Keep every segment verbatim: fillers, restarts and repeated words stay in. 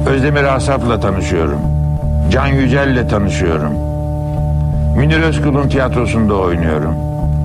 Özdemir Asaf'la tanışıyorum. Can Yücel'le tanışıyorum. Münir Özkul'un tiyatrosunda oynuyorum.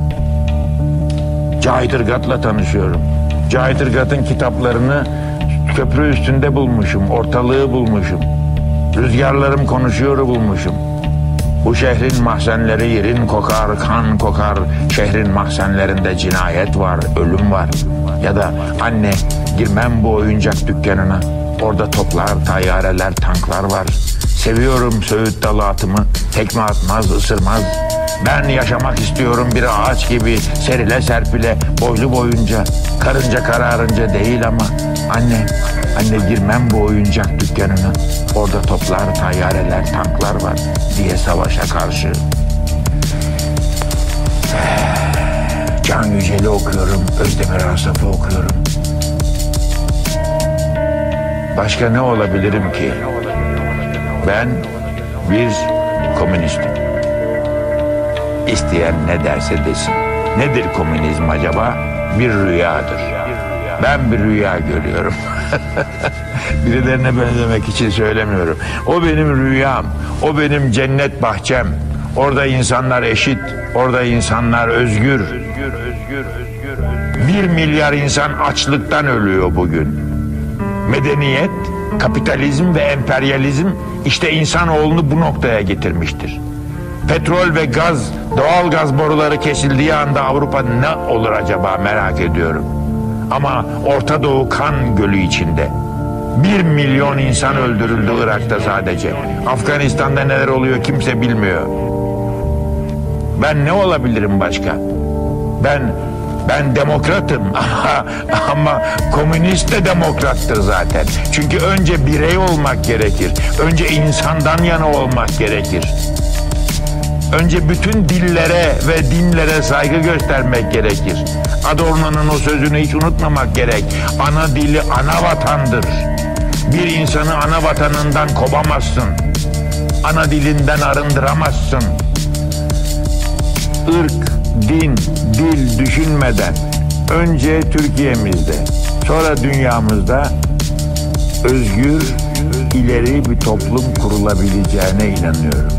Cahit Irgat'la tanışıyorum. Cahit Irgat'ın kitaplarını köprü üstünde bulmuşum, ortalığı bulmuşum. Rüzgarlarım konuşuyor bulmuşum. Bu şehrin mahzenleri yerin kokar, kan kokar. Şehrin mahzenlerinde cinayet var, ölüm var. Ya da anne girmem bu oyuncak dükkanına. Orada toplar, tayyareler, tanklar var. Seviyorum söğüt dalı atımı. Tekme atmaz, ısırmaz. Ben yaşamak istiyorum bir ağaç gibi serile serpile boylu boyunca. Karınca kararınca değil ama anne, anne girmem bu oyuncak dükkanına. Orada toplar, tayyareler, tanklar var diye savaşa karşı. Can Yücel'i okuyorum, Özdemir Asaf'ı okuyorum. Başka ne olabilirim ki? Ben bir komünistim. İsteyen ne derse desin. Nedir komünizm acaba? Bir rüyadır. Ben bir rüya görüyorum. Birilerine benzemek için söylemiyorum. O benim rüyam. O benim cennet bahçem. Orada insanlar eşit. Orada insanlar özgür. Bir milyar insan açlıktan ölüyor bugün. Medeniyet, kapitalizm ve emperyalizm işte insanoğlunu bu noktaya getirmiştir. Petrol ve gaz, doğal gaz boruları kesildiği anda Avrupa ne olur acaba merak ediyorum. Ama Orta Doğu kan gölü içinde. Bir milyon insan öldürüldü Irak'ta sadece. Afganistan'da neler oluyor kimse bilmiyor. Ben ne olabilirim başka? Ben ben demokratım ama komünist de demokrattır zaten. Çünkü önce birey olmak gerekir. Önce insandan yana olmak gerekir. Önce bütün dillere ve dinlere saygı göstermek gerekir. Adorno'nun o sözünü hiç unutmamak gerek. Ana dili ana vatandır. Bir insanı ana vatanından kovamazsın. Ana dilinden arındıramazsın. Irk, din, dil düşünmeden önce Türkiye'mizde, sonra dünyamızda özgür, ileri bir toplum kurulabileceğine inanıyorum.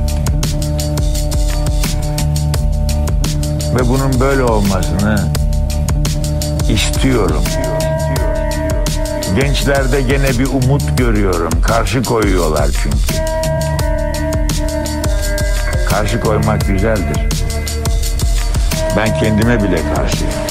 Ve bunun böyle olmasını istiyorum. Gençlerde gene bir umut görüyorum. Karşı koyuyorlar çünkü. Karşı koymak güzeldir. Ben kendime bile karşıyım.